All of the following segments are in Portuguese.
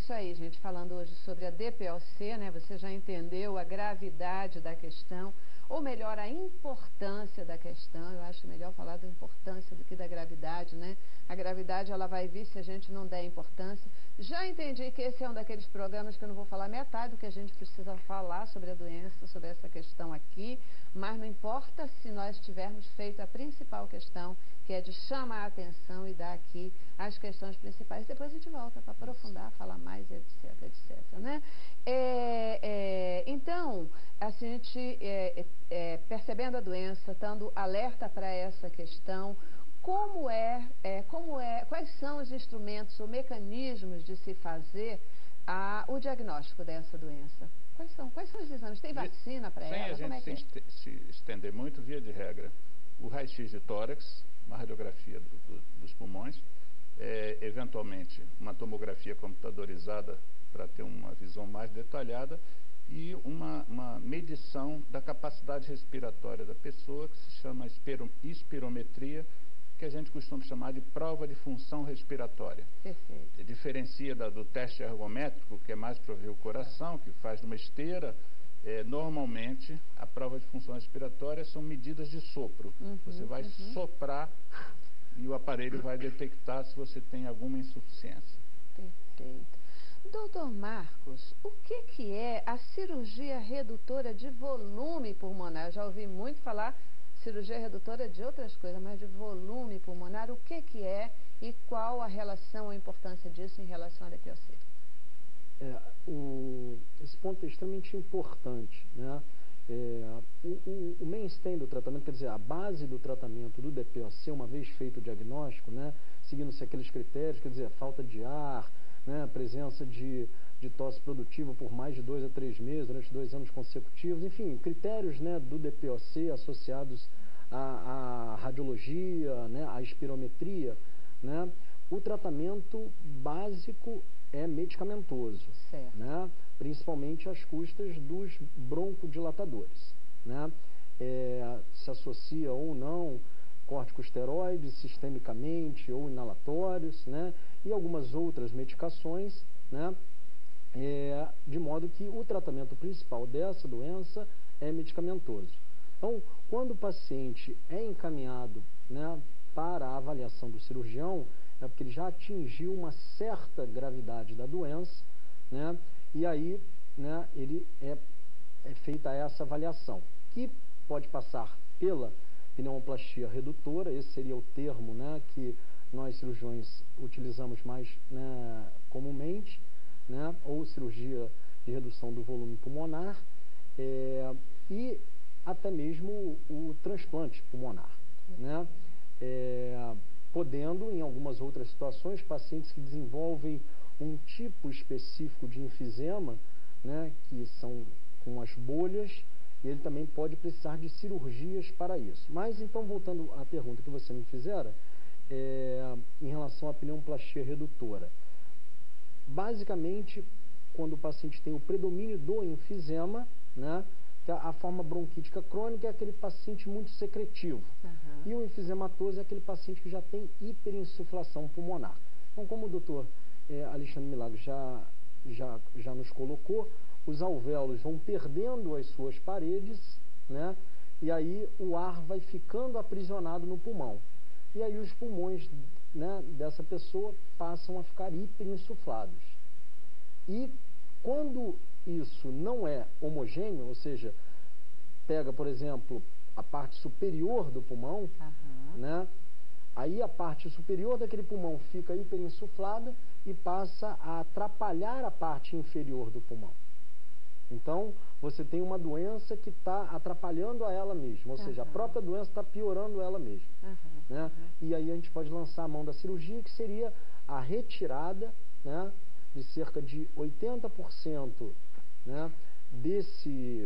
isso aí, gente, falando hoje sobre a DPOC, né? Você já entendeu a gravidade da questão, ou melhor, a importância da questão. Eu acho melhor falar da importância do que da gravidade, né? A gravidade, ela vai vir se a gente não der importância. Já entendi que esse é um daqueles programas que eu não vou falar metade do que a gente precisa falar sobre a doença, sobre essa questão aqui, mas não importa se nós tivermos feito a principal questão, que é de chamar a atenção e dar aqui as questões principais. Depois a gente volta para aprofundar, falar mais, etc, etc, né? Então, a gente, percebendo a doença, estando alerta para essa questão, quais são os instrumentos ou mecanismos de se fazer o diagnóstico dessa doença? Quais são os exames? Tem vacina para ela? Sem a gente se estender muito, via de regra, o raio-x de tórax, uma radiografia dos pulmões, eventualmente uma tomografia computadorizada para ter uma visão mais detalhada e uma medição da capacidade respiratória da pessoa, que se chama espirometria, que a gente costuma chamar de prova de função respiratória. Perfeito. Diferencia do teste ergométrico, que é mais para ver o coração, que faz numa esteira. Normalmente, a prova de função respiratória são medidas de sopro. Você vai soprar e o aparelho vai detectar se você tem alguma insuficiência. Perfeito. Doutor Marcos, o que é a cirurgia redutora de volume pulmonar? Eu já ouvi muito falar cirurgia redutora de outras coisas, mas de volume pulmonar, o que é e qual a relação, a importância disso em relação à DPOC? Esse ponto é extremamente importante, né? O mainstay do tratamento, quer dizer, a base do tratamento do DPOC, uma vez feito o diagnóstico, né, seguindo-se aqueles critérios, quer dizer, falta de ar, né, presença de tosse produtiva por mais de 2 a 3 meses, durante 2 anos consecutivos, enfim, critérios, né, do DPOC associados à radiologia, né, à espirometria, né, o tratamento básico é medicamentoso, né, principalmente às custas dos broncodilatadores, né, se associa ou não corticosteroides sistemicamente ou inalatórios, né, e algumas outras medicações, né, de modo que o tratamento principal dessa doença é medicamentoso. Então, quando o paciente é encaminhado, né, para a avaliação do cirurgião, é porque ele já atingiu uma certa gravidade da doença, né, e aí, né, ele é feita essa avaliação, que pode passar pela pneumoplastia redutora. Esse seria o termo, né, que nós cirurgiões utilizamos mais, né, comumente, né, ou cirurgia de redução do volume pulmonar, e até mesmo o transplante pulmonar, né, podendo, em algumas outras situações, pacientes que desenvolvem um tipo específico de enfisema, né, que são com as bolhas, e ele também pode precisar de cirurgias para isso. Mas, então, voltando à pergunta que você me fizera, em relação à pneumoplastia redutora. Basicamente, quando o paciente tem o predomínio do enfisema, né, que a forma bronquítica crônica é aquele paciente muito secretivo. E o enfisematoso é aquele paciente que já tem hiperinsuflação pulmonar. Então, como o doutor Alexandre Milagro já nos colocou, os alvéolos vão perdendo as suas paredes, né, e aí o ar vai ficando aprisionado no pulmão. E aí os pulmões, né, dessa pessoa passam a ficar hiperinsuflados. E quando isso não é homogêneo, ou seja, pega, por exemplo, a parte superior do pulmão, né, aí a parte superior daquele pulmão fica hiperinsuflada e passa a atrapalhar a parte inferior do pulmão. Então, você tem uma doença que está atrapalhando a ela mesma, ou seja, a própria doença está piorando ela mesma. Né? E aí a gente pode lançar a mão da cirurgia, que seria a retirada, né, de cerca de 80%, né, desse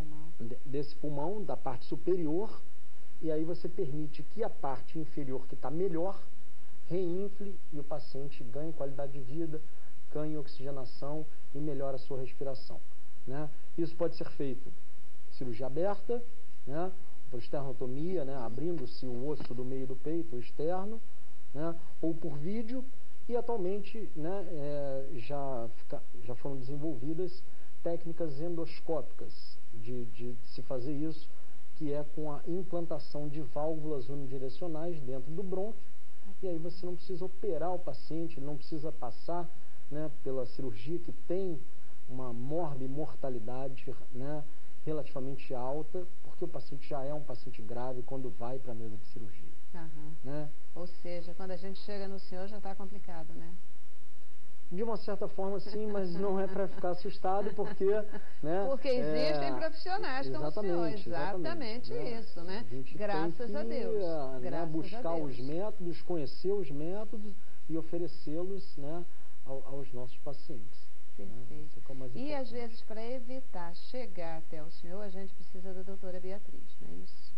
pulmão, da parte superior, e aí você permite que a parte inferior, que está melhor, reinfle e o paciente ganhe qualidade de vida, ganhe oxigenação e melhore a sua respiração. Né? Isso pode ser feito cirurgia aberta, né, por esternotomia, né, abrindo-se o osso do meio do peito, o externo, né, ou por vídeo, E atualmente, né, já foram desenvolvidas técnicas endoscópicas de se fazer isso, que é com a implantação de válvulas unidirecionais dentro do brônquio, e aí você não precisa operar o paciente, ele não precisa passar, né, pela cirurgia, que tem uma morbimortalidade, né, relativamente alta, porque o paciente já é um paciente grave quando vai para a mesa de cirurgia. Uhum. Né? Ou seja, quando a gente chega no senhor já está complicado, né? De uma certa forma, sim, mas não é para ficar assustado, porque... Né, porque existem profissionais como o senhor, exatamente isso, né? A gente Graças a Deus. Né, buscar os métodos, conhecer os métodos e oferecê-los, né, aos nossos pacientes. Perfeito. Né? E às vezes, para evitar chegar até o senhor, a gente precisa da doutora Beatriz, não é isso?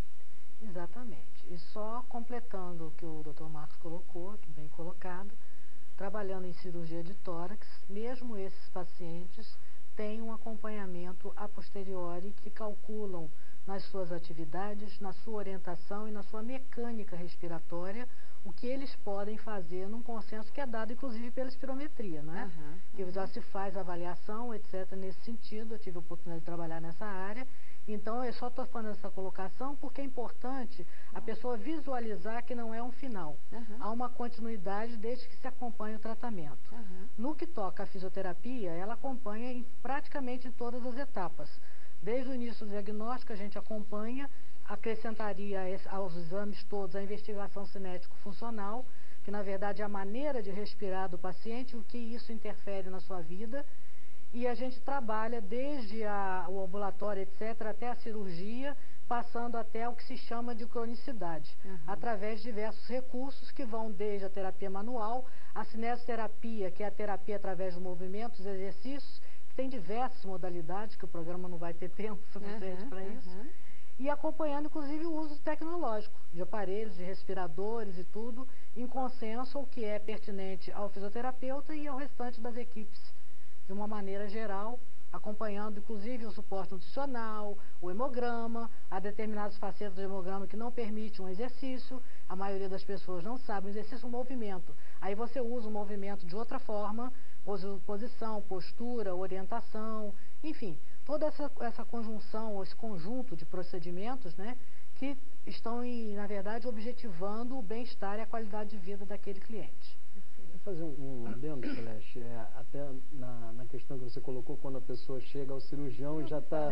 Exatamente. E só completando o que o Dr. Marcos colocou, que bem colocado, trabalhando em cirurgia de tórax, mesmo esses pacientes têm um acompanhamento a posteriori que calculam nas suas atividades, na sua orientação e na sua mecânica respiratória o que eles podem fazer num consenso que é dado inclusive pela espirometria, não é? Que já se faz avaliação, etc. nesse sentido. Eu tive a oportunidade de trabalhar nessa área. Então, eu só estou fazendo essa colocação porque é importante a pessoa visualizar que não é um final. Há uma continuidade desde que se acompanha o tratamento. No que toca à fisioterapia, ela acompanha praticamente em todas as etapas. Desde o início do diagnóstico, a gente acompanha, acrescentaria aos exames todos a investigação cinético-funcional, que na verdade é a maneira de respirar do paciente, o que isso interfere na sua vida. E a gente trabalha desde o ambulatório, etc., até a cirurgia, passando até o que se chama de cronicidade, através de diversos recursos que vão desde a terapia manual, a cinesioterapia, que é a terapia através dos movimentos, exercícios, que tem diversas modalidades, que o programa não vai ter tempo suficiente para isso, e acompanhando, inclusive, o uso tecnológico, de aparelhos, de respiradores e tudo, em consenso, o que é pertinente ao fisioterapeuta e ao restante das equipes, de uma maneira geral, acompanhando inclusive o suporte nutricional, o hemograma, há determinadas facetas do hemograma que não permitem um exercício, a maioria das pessoas não sabe, o exercício é um movimento. Aí você usa o movimento de outra forma, posição, postura, orientação, enfim, toda essa conjunção, esse conjunto de procedimentos, né, que estão, na verdade, objetivando o bem-estar e a qualidade de vida daquele cliente. Vou fazer um adendo, Celeste, até na questão que você colocou, quando a pessoa chega ao cirurgião já está...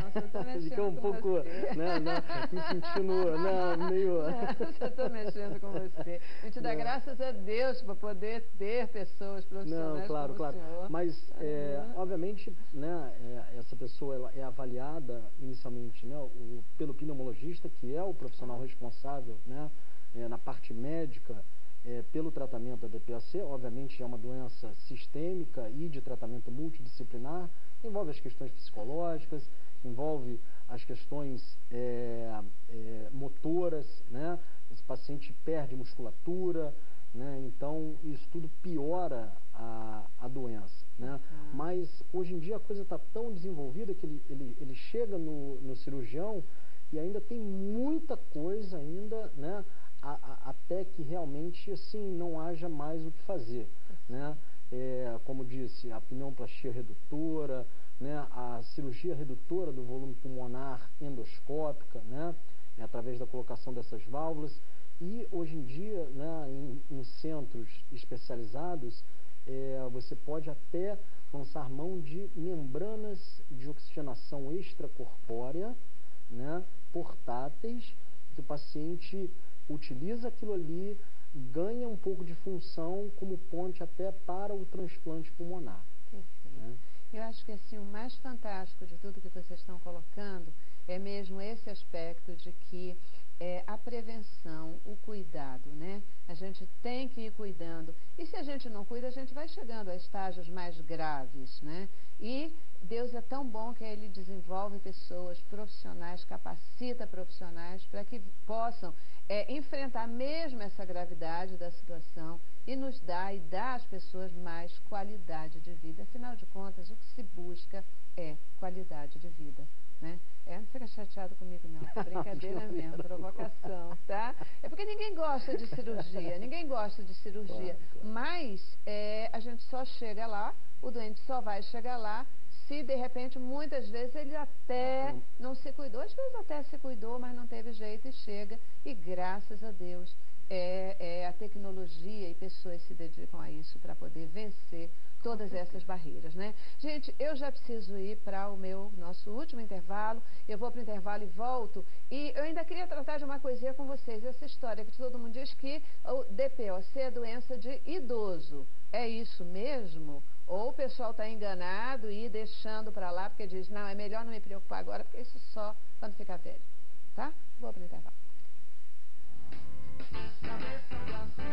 Fica um pouco, né, me sentindo, né, meio... Não, eu estou mexendo com você. A gente dá graças a Deus para poder ter pessoas profissionais. Não, claro, como o senhor. Mas, obviamente, né, essa pessoa ela é avaliada inicialmente, né, pelo pneumologista, que é o profissional responsável, né, na parte médica, pelo tratamento da DPOC. Obviamente é uma doença sistêmica e de tratamento multidisciplinar, envolve as questões psicológicas, envolve as questões motoras, né? Esse paciente perde musculatura, né? Então isso tudo piora a doença, né? Mas hoje em dia a coisa está tão desenvolvida que ele chega no cirurgião e ainda tem muita coisa ainda, né? Até que realmente assim não haja mais o que fazer, né? Como disse, a pneumoplastia redutora, né? A cirurgia redutora do volume pulmonar endoscópica, né? Através da colocação dessas válvulas. E hoje em dia, né, em centros especializados, você pode até lançar mão de membranas de oxigenação extracorpórea, né, portáteis, que o paciente utiliza aquilo ali, ganha um pouco de função como ponte até para o transplante pulmonar. Perfeito. Né? Eu acho que assim, o mais fantástico de tudo que vocês estão colocando é mesmo esse aspecto de que a prevenção, o cuidado, né? A gente tem que ir cuidando. E se a gente não cuida, a gente vai chegando a estágios mais graves, né? E Deus é tão bom que Ele desenvolve pessoas profissionais, capacita profissionais para que possam enfrentar mesmo essa gravidade da situação e nos dá e dá às pessoas mais qualidade de vida. Afinal de contas, o que se busca é qualidade de vida. né? Não fica chateado comigo não, é brincadeira mesmo, provocação, tá? É porque ninguém gosta de cirurgia, ninguém gosta de cirurgia, Claro. mas a gente só chega lá, o doente só vai chegar lá se de repente, muitas vezes, ele até não se cuidou, às vezes até se cuidou, mas não teve jeito e chega, e graças a Deus, a tecnologia e pessoas se dedicam a isso para poder vencer todas essas barreiras, né? Gente, eu já preciso ir para o nosso último intervalo, eu vou para o intervalo e volto, e eu ainda queria tratar de uma coisinha com vocês, essa história que todo mundo diz que o DPOC é doença de idoso, é isso mesmo? Ou o pessoal está enganado e deixando para lá, porque diz, não, é melhor não me preocupar agora, porque isso só quando ficar velho, tá? Vou para o intervalo.